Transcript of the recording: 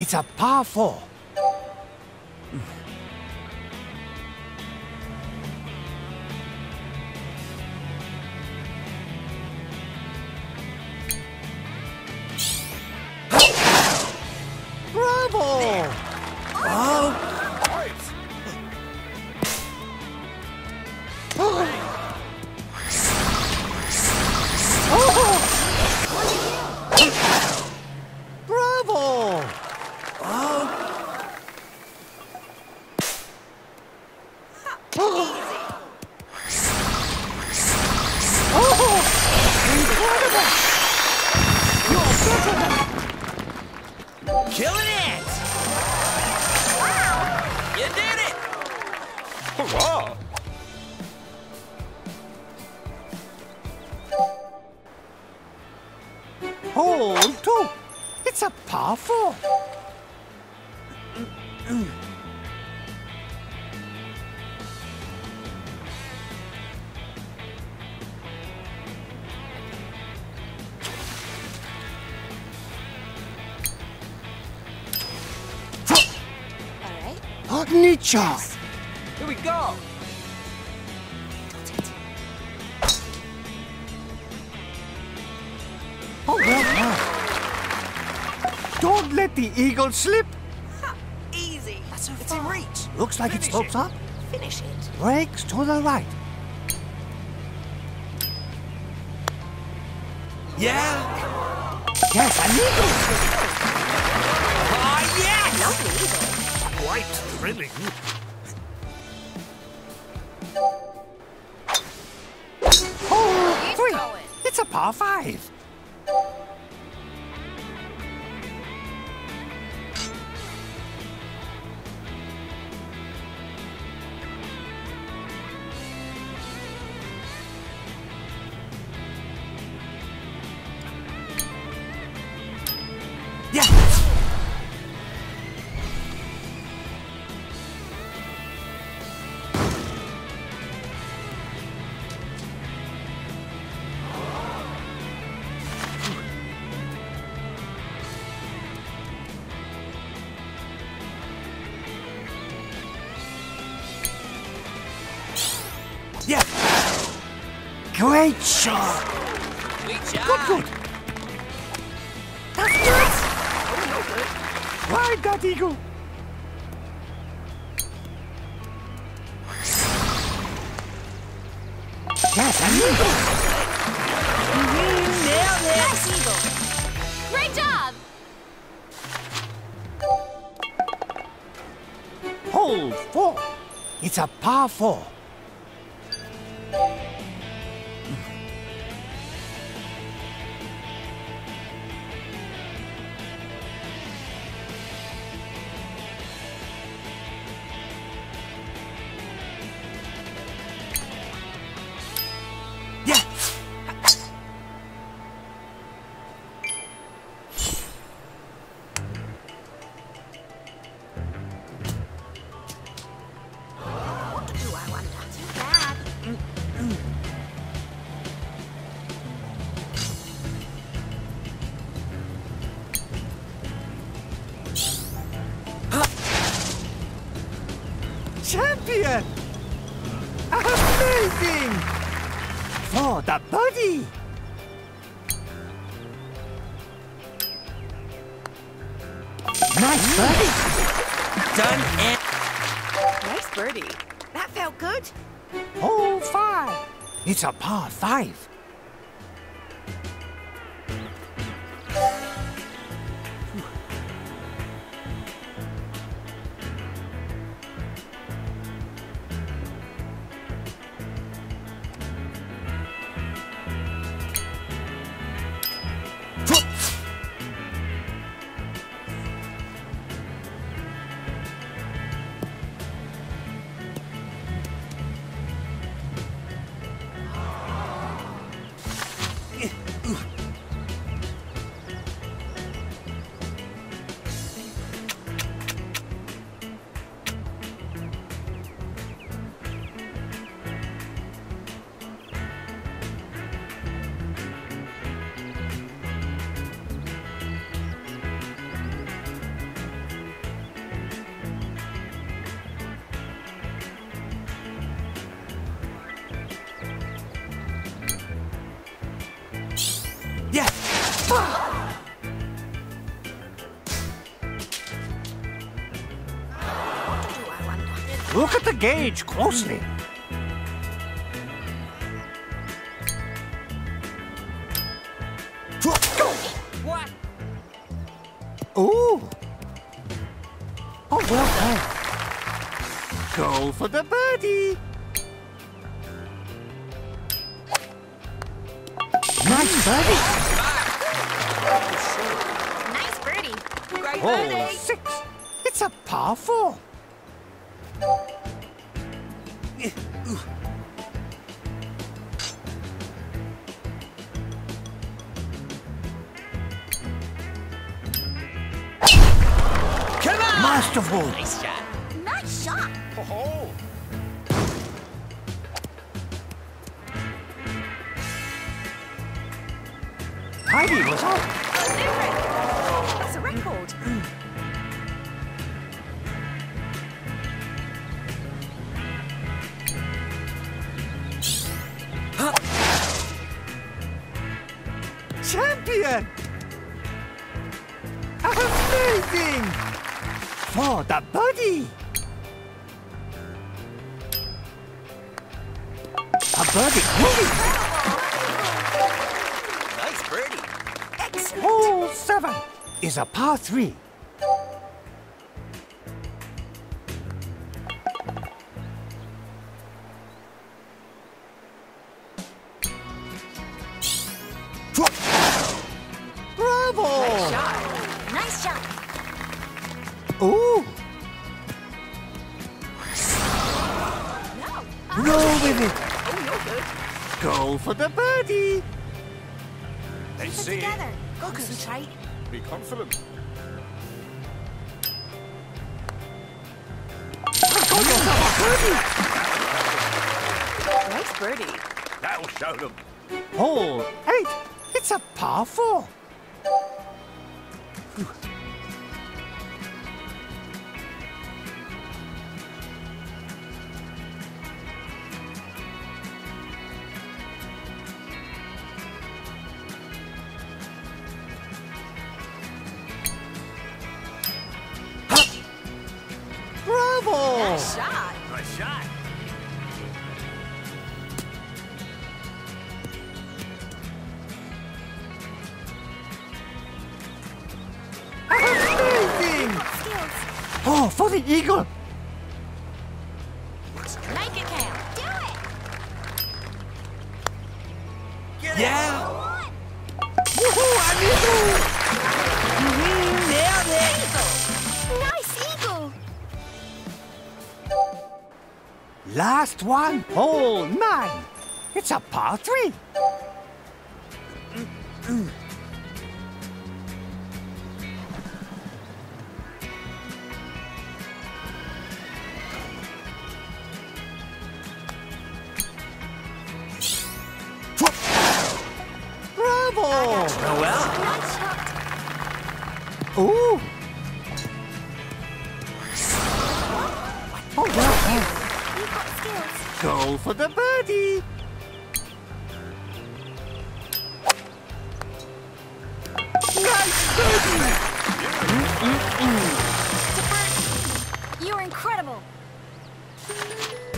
It's a par 4. Bravo! Oh! Bravo! Incredible! You're better than... Killing it! Wow! You did it! Hurrah! Hole 2. It's a par 4. All right. Neat shot. Here we go! Oh, well done. Don't let the eagle slip. Easy. That's so It's in reach! Looks like it Finish slopes it. up. Finish it. Breaks to the right. Yeah! Yes, an eagle. Oh, yes! Lovely eagle. Quite thrilling. Hole Keep 3. going. It's a par 5. Yeah! Yeah! Great shot. Sweet shot! Good. That's good. Ride that eagle. Yes, an eagle. Nailed it! Nice eagle. Great job. Hole 4. It's a par 4. Yeah! Do I wonder? Too bad. Champion! Amazing! For the birdie! Nice birdie! Done and... Nice birdie. That felt good. Hole 5. It's a par 5. Do I wonder? Look at the gauge closely. What? Ooh. Oh, well done. Go for the birdie. Nice birdie. Nice birdie. Great Hole birdie. 6. It's a par 4. Come on! Masterful. Nice shot. Nice shot. Oh, Heidi was out. That's a record. Champion! Amazing! For the birdie! A birdie! Nice birdie. Excellent. Hole 7 is a par 3. Bravo! Nice shot. Nice shot. Ooh! No. Roll with it! Oh, you're good. Go for the birdie! let's Put see. together. Concentrate. Be confident. Got yourself a birdie! Nice birdie. That'll show them. Hole 8. It's a par 4. Bravo! Nice shot. Nice shot. Amazing! Skills. Oh, for the eagle! Make it count. Do it. Yeah. Woohoo, amigo! Nailed it. Nice eagle. Last one, hole 9. It's a par 3. Bravo! Noel? Nice shot. Ooh! Oh, well done. You've got skills. Go for the birdie. Nice birdie! It's a birdie. You're incredible.